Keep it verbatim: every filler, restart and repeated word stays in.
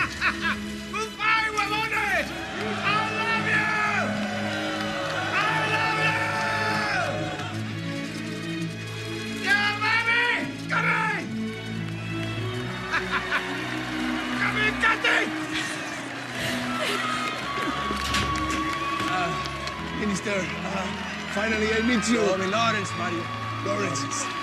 Goodbye, huevones! I love you! I love you! Yeah, baby! Come in! Come in, Cathy! Uh, Minister, uh, finally I meet you. Oh, Lawrence, Mario. Lawrence.